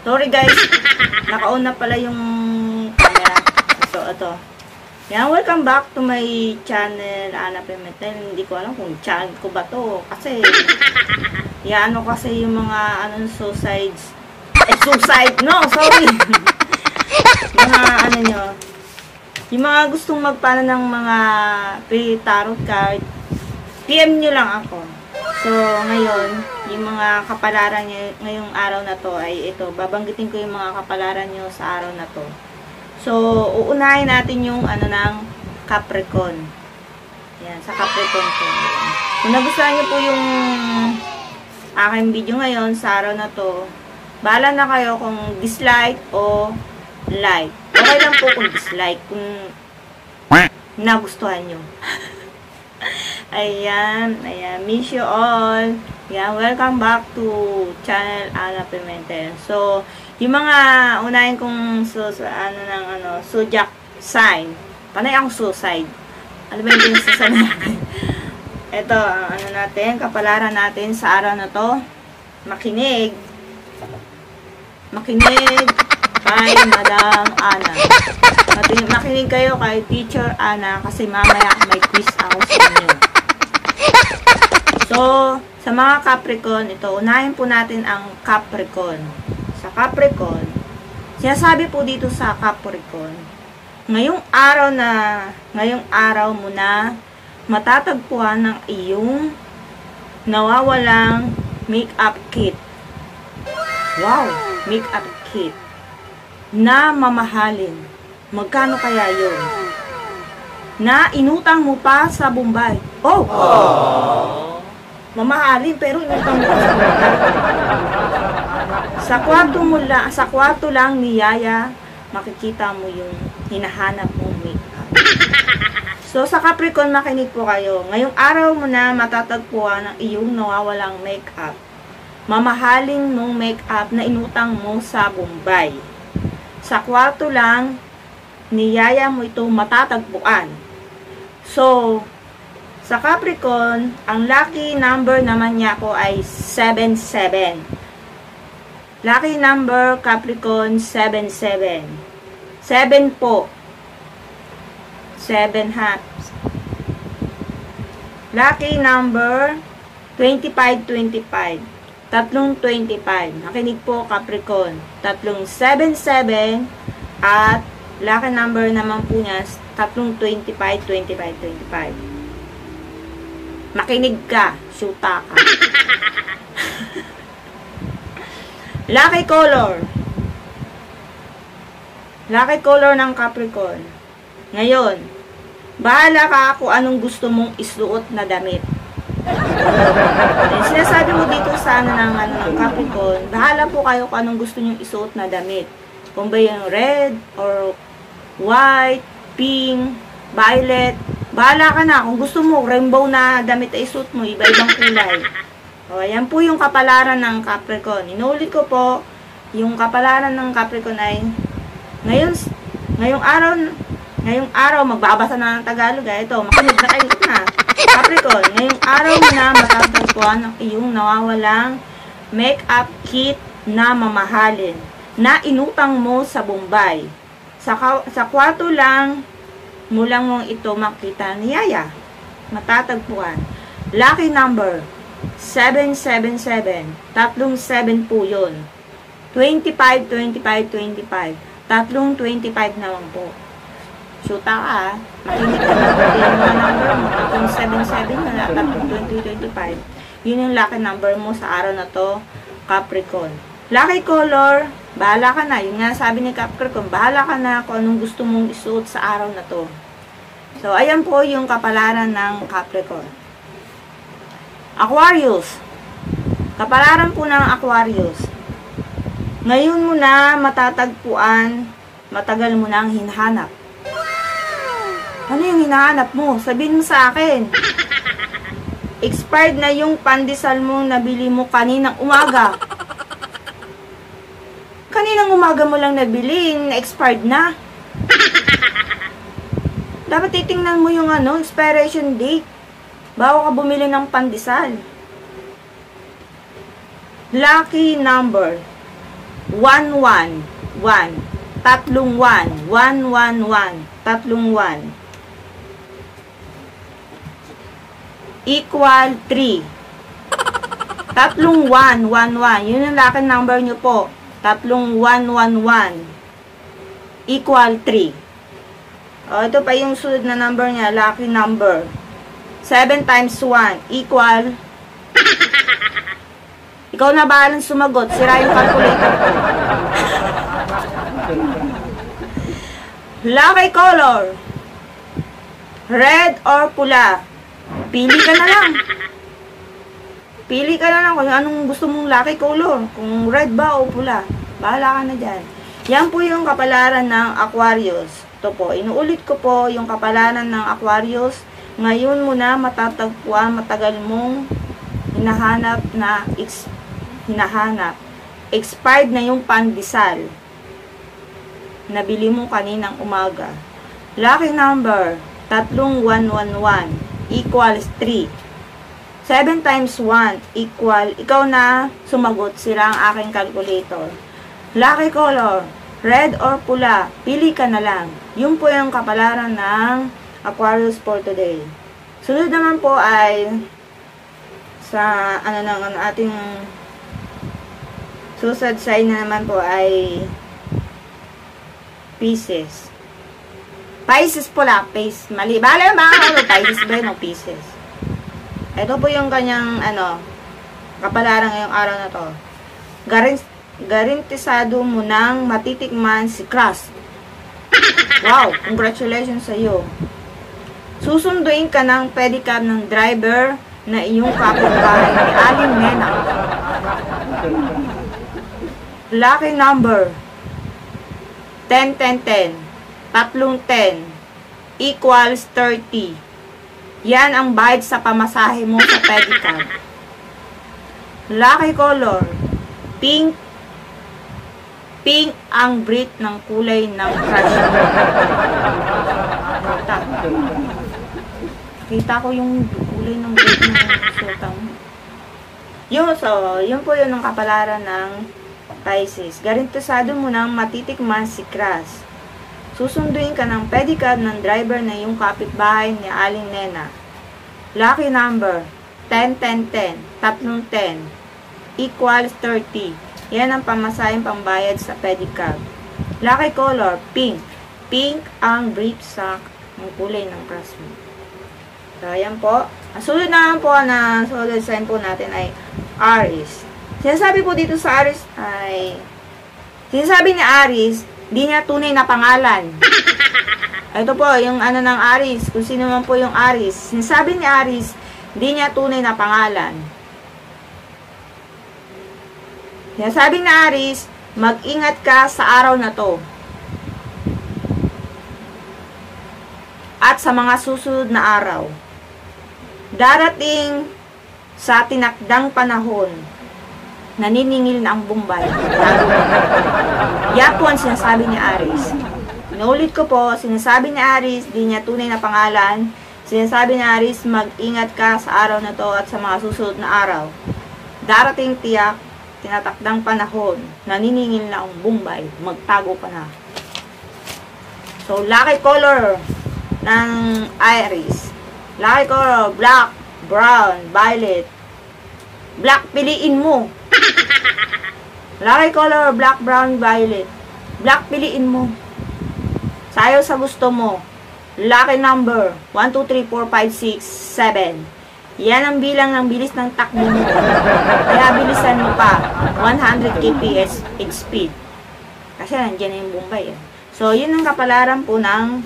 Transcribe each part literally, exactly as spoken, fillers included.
Sorry guys, naka-on na pala yung camera. So, ito. Yan, welcome back to my channel, Ana Pimentel. Hindi ko alam kung channel ko ba to. Kasi, yan, ano kasi yung mga, ano, suicides. Eh, suicide! No, sorry! mga, ano nyo, yung mga gustong magpana ng mga pre-tarot card, P M nyo lang ako. So, ngayon, yung mga kapalaran nyo, ngayong araw na to ay ito. Babanggitin ko yung mga kapalaran nyo sa araw na to. So, uunahin natin yung ano ng Capricorn. Yan, sa Capricorn ko. Kung nagustuhan nyo po yung aking video ngayon sa araw na to, bahala na kayo kung dislike o like. Okay lang po kung dislike, kung nagustuhan nyo. Ayan, ayan, miss you all. Ayan, welcome back to channel Ana Pimentel. So, yung mga unahin kong so, so, ano ng ano, zodiac sign. Panay akong suicide. Ano ba yung suicide natin? Ito, ang ano natin, kapalaran natin sa araw na to. Makinig. Makinig kay Madam Ana. Makinig kayo kay Teacher Ana kasi mamaya may quiz ako sa inyo. So, sa mga Capricorn, ito, unahin po natin ang Capricorn. Sa Capricorn, sinasabi po dito sa Capricorn, ngayong araw na, ngayong araw mo na matatagpuan ng iyong nawawalang make-up kit. Wow! Make-up kit na mamahalin. Magkano kaya yun? Na inutang mo pa sa Bombay. Oh! Aww. Mamahalin, pero inutang mo pa sa Bombay. Sa kwarto mo lang, sa kwarto lang ni Yaya, makikita mo yung hinahanap mong make-up. So, sa Capricorn, makinig po kayo. Ngayong araw mo na matatagpuan ang iyong nawawalang make-up. Mamahaling mong make-up na inutang mo sa Bombay. Sa kwarto lang ni Yaya mo ito matatagpuan. So, sa Capricorn, ang lucky number naman niya po ay seven seven. Lucky number Capricorn seven seven. seven po. seven hats. Lucky number twenty-five twenty-five. Tatlong twenty-five. Nakinig po Capricorn. Tatlong seven seven at lucky number naman po niya tatlong twenty-five twenty-five twenty-five. Makinig ka, shoota ka. Lucky color. Lucky color ng Capricorn. Ngayon, bahala ka kung anong gusto mong isuot na damit. And sinasabi mo dito sa ano ng, ano, ng Capricorn, bahala po kayo kung anong gusto nyong isuot na damit. Kung ba yung red, or white, pink, violet, bahala ka na. Kung gusto mo, rainbow na damit ay isuot mo, iba-ibang kulay. O, ayan po yung kapalaran ng Capricorn. Inulit ko po, yung kapalaran ng Capricorn ay, ngayon, ngayong araw, ngayong araw, magbabasa na ng Tagalog, eh. Ito, makinig na kayo na. Capricorn, ngayong araw mo na matatagpuan ang iyong nawawalang make-up kit na mamahalin, na inutang mo sa Bombay. Sa, sa kwarto lang, mulang mong ito makita ni Yaya. Matatagpuan. Lucky number, seven seven seven. Tatlong seven po yun. twenty-five twenty-five twenty-five. Tatlong twenty-five na lang po. Shoota ka ha. Makinig ka na. Yung mga number mo. Tatlong seven seven na tatlong twenty twenty-five. Yun yung lucky number mo sa araw na to, Capricorn. Lucky color, bahala ka na. Yung nga sabi ni Capricorn, bahala ka na kung anong gusto mong isuot sa araw na to. So, ayan po yung kapalaran ng Capricorn. Aquarius. Kapalaran po ng Aquarius. Ngayon mo na matatagpuan, matagal mo nang hinahanap. Ano yung hinahanap mo? Sabihin mo sa akin. Expired na yung pandesal mong nabili mo kaninang umaga. Kaninang umaga mo lang nabili, na-expired na. Dapat titingnan mo yung ano, expiration date. Bago ka bumili ng pandesal. Lucky number one, one, one. Tatlong one, one, one, one. Tatlong one. Equal three. Tatlong one, one, one. Yun yung lucky number nyo po. Tatlong one, one, one. Equal three. O, ito pa yung sunod na number niya, lucky number. seven times one equal. Ikaw na bahalang sumagot. Sira yung calculator ko. Lucky color. Red or pula. Pili ka na lang. Pili ka na lang kung anong gusto mong lucky color. Kung red ba o pula. Bahala ka na dyan. Yan po yung kapalaran ng Aquarius. Ito po. Inuulit ko po yung kapalaran ng Aquarius. Ngayon mo na matatagpuan, matagal mong hinahanap na ex, hinahanap. Expired na yung pandesal. Nabili mo kaninang umaga. Lucky number, tatlong one, one, one equals three. seven times one equal, ikaw na sumagot, sila ang aking calculator. Lucky color, red or pula, pili ka na lang. Yun po yung kapalaran ng Aquarius for today. Sunod naman po ay sa ano nang ang ating susunod sign na naman po ay Pisces. Pisces pula, Pisces. Mali. Bala ba ano Pisces ba no Pisces. Ito po yung kanyang ano kapalaran ngayong araw na to. Garin garantisado mo nang matitikman si crush. Wow, congratulations sa iyo. Susunduin ka ng pedicab ng driver na iyong kapitbahay ni Aling Nena. Lucky number ten, ten, ten. Tatlong ten equals thirty. Yan ang bayad sa pamasahe mo sa pedicab. Lucky color pink. Pink ang brief ng kulay ng crush mo. Kita. Kita ko yung kulay ng brief ng suota mo. Yun, so, yun po yun ang kapalaran ng Pisces. Garantisado mo nang matitikman si crush. Susunduin ka ng pedicab ng driver na yung kapitbahay ni Aling Nena. Lucky number ten, ten, ten. Tatlong ten equals thirty. Yan ang pamasahing pambayad sa pedicab. Lucky color, pink. Pink ang brief sa ng kulay ng crush mo. So, ayan po. Ang sunod naman po na solid sign po natin ay Aries. Sinasabi po dito sa Aries ay sinasabi ni Aries, di niya tunay na pangalan. Ito po, yung ano ng Aries, kung sino man po yung Aries. Sinasabi ni Aries, di niya tunay na pangalan. Sinasabi ni Aries, mag-ingat ka sa araw na to. At sa mga susunod na araw. Darating sa tinakdang panahon, naniningil na ang Bombay. Yan po ang sinasabi ni Aries. Inuulit ko po, sinasabi ni Aries, di niya tunay na pangalan. Sinasabi ni Aries, mag-ingat ka sa araw na to at sa mga susunod na araw. Darating tiyak, tinatakdang panahon, naniningil na ang Bombay, magtago ka na. So, lucky color ng Aries. Lucky color, black, brown, violet. Black, piliin mo. Lucky color, black, brown, violet. Black, piliin mo. Sayo sa gusto mo. Lucky number, one, two, three, four, five, six, seven. Yan ang bilang ng bilis ng takbo mo. Kaya bilisan mo pa. one hundred kilometers per speed. Kasi nandiyan na yung Bombay. Eh. So, yun ang kapalaran po ng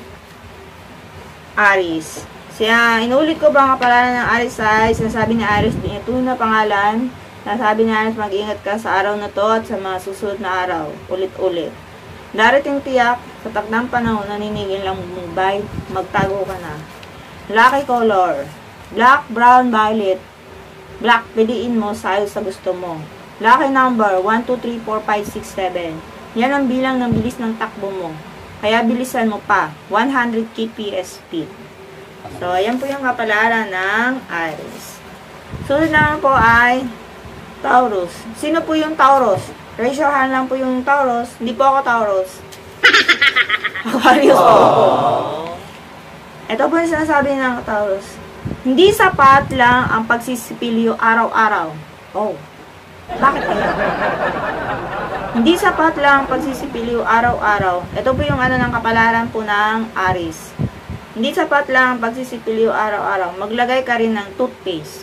Aries. Siya, inuulit ko ba ang kapalaran ng Aries ay sinasabi ni Aries, ito na pangalan. Sinasabi ni Aries, mag-ingat ka sa araw na to at sa mga susunod na araw. Ulit-ulit. Darating tiyak, sa takdang panahon, naniningil lang Bombay, magtago ka na. Lucky color. Black, brown, violet. Black, piliin mo sayo sa gusto mo. Lucky number, one, two, three, four, five, six, seven. Yan ang bilang ng bilis ng takbo mo. Kaya bilisan mo pa. one hundred kilometers per speed. So, ayan po yung kapalaran ng Aries. Sunod naman po ay Taurus. Sino po yung Taurus? Ratiohan lang po yung Taurus. Hindi po ako Taurus. Aquarius po ako. Ito po yung sinasabi ng Taurus. Hindi sapat lang ang pagsisipilyo araw-araw. Oh. Bakit kaya? Hindi sapat lang ang pagsisipilyo araw-araw. Ito po yung ano ng kapalaran po ng Aries. Hindi sapat lang ang pagsisipilyo araw-araw. Maglagay ka rin ng toothpaste.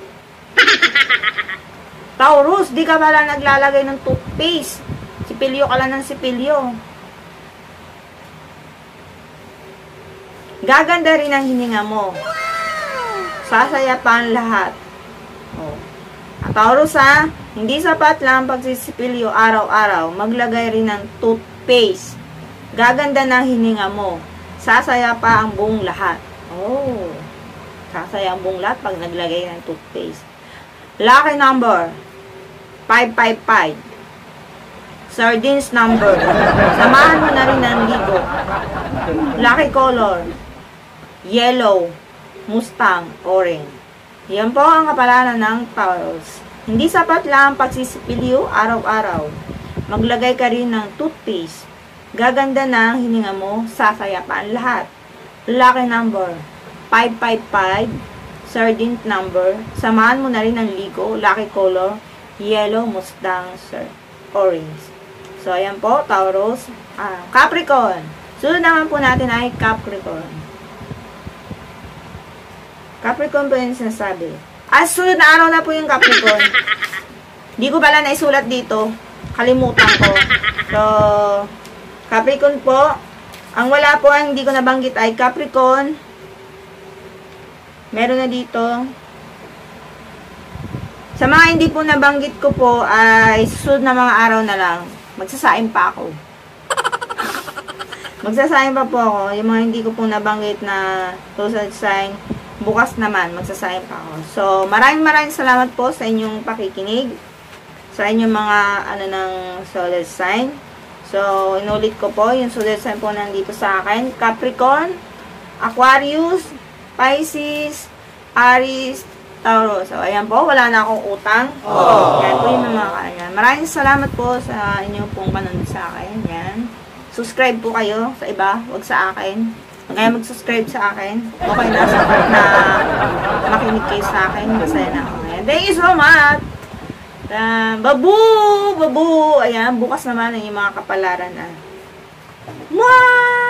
Taurus, di ka pala naglalagay ng toothpaste. Sipilyo ka lang ng sipilyo. Gaganda rin ang hininga mo. Sasaya pa ang lahat. Oh. At Taurus ha, hindi sapat lang pagsisipilyo araw-araw. Maglagay rin ng toothpaste. Gaganda ng hininga mo. Sasaya pa ang buong lahat. Oh. Sasaya ang buong lahat pag naglagay ng toothpaste. Lucky number five five five. Sardines number. Samahan mo na rin ng ligo. Lucky color yellow, Mustang, orange. Yan po ang kapalaran ng Taurus. Hindi sapat lang pagsisipilyo araw-araw. Maglagay ka rin ng toothpaste. Gaganda na ang hininga mo, sasaya pa ang lahat. Lucky number five five five. Sardine number. Samahan mo na rin ng ligo. Lucky color yellow, Mustang, sir, orange. So, ayan po, Taurus. Ah, Capricorn. Sunod naman po natin ay Capricorn. Capricorn po yung sinasabi. Ah, sunod na araw na po yung Capricorn. Hindi ko pala naisulat dito. Kalimutan ko. So, Capricorn po. Ang wala po, ang hindi ko nabanggit ay Capricorn. Meron na dito. Sa mga hindi po nabanggit ko po, ay susunod na mga araw na lang. Magsasain pa ako. Magsasain pa po ako. Yung mga hindi ko po nabanggit na susunod sign, bukas naman, magsasain pa ako. So, maraming maraming salamat po sa inyong pakikinig. Sa inyong mga, ano, ng zodiac sign. So, inulit ko po, yung zodiac sign po nandito sa akin. Capricorn, Aquarius, Pisces, Aries, Taurus. So, ayan po, wala na akong utang. Aww. Yan po yung mga kanya. Maraming salamat po sa inyong pong panonood sa akin. Yan. Subscribe po kayo sa iba, wag sa akin. Kaya mag-subscribe sa akin. Okay na, sapat na makinig kayo sa akin. Masaya na ako. Ayan. Thank you so much! Uh, babu! Babu! Ayan, bukas naman yung mga kapalaran na. Mwah!